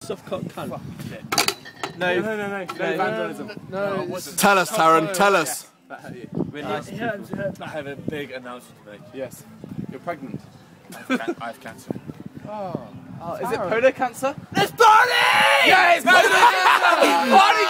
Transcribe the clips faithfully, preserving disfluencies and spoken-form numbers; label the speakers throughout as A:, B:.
A: Soft cock cunt.
B: No, no, no, no, no, no vandalism.
A: No,
B: no
C: tell us, Taron, tell us.
B: That hurt you.
A: We're nice
D: it hurts, it hurts.
E: I have a big announcement to make.
B: Yes. You're pregnant.
E: I have, can I have cancer.
B: Oh. Oh, is it polo cancer?
A: Let's party!
E: Yeah, it's polo cancer! Body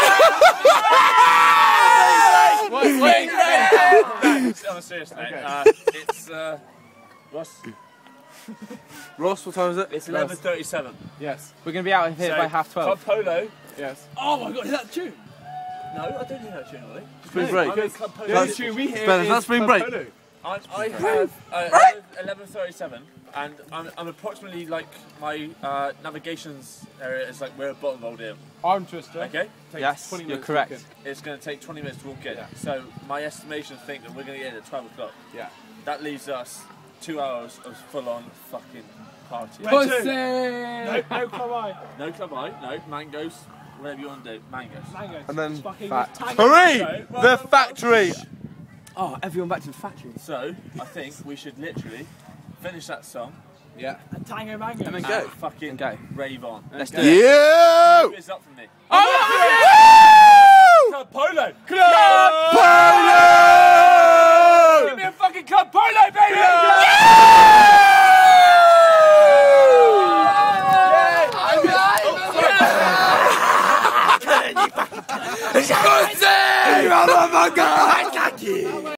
E: cancer!
B: Wait,
E: wait, wait! On a serious note,
B: Okay.
E: uh, it's uh, Ross.
C: Ross, what time is it?
E: It's eleven thirty-seven.
B: Yes.
F: We're going to be out of here
E: So,
F: by half twelve.
E: Club Polo.
B: Yes.
E: Oh my god, is that tune? No, I don't hear that tune, Ollie.
C: Spring break.
E: I'm in Club Polo.
B: The only tune we hear
C: Ben, is that
B: is
C: spring
B: Club
C: break?
B: Polo.
E: I, I have uh, eleven thirty-seven, and I'm, I'm approximately like my uh, navigations area is like we're at bottom of Old Hill.
B: Arm twister.
E: Okay,
F: Yes,
B: twenty
F: you're
B: minutes
F: correct.
B: to walk
E: it's going to take twenty minutes to walk in.
B: Yeah.
E: So my estimations think that we're going to get in at twelve o'clock.
B: in. Yeah.
E: That leaves us two hours of full-on fucking party.
D: Wait.
F: Pussy!
D: No, no, come on.
E: No club eye, no mangoes, whatever you want to do, mangoes.
D: Mangoes.
C: And then
D: Fucking
B: fat.
D: tango.
C: Hurry!
E: Okay, well,
C: The
E: well,
C: factory!
F: Oh, everyone back to the factory.
E: So I think we should literally finish that song
B: Yeah.
D: A tango mango.
F: And then
E: and
F: go.
E: fucking
F: And go.
E: rave on.
F: Let's do
B: go.
F: it.
C: Yeah!
E: It's up from me.
C: Oh,
E: Club Polo!
C: Club Polo!
E: Give me a fucking Club Polo, baby!
C: Pussy! Motherfucker!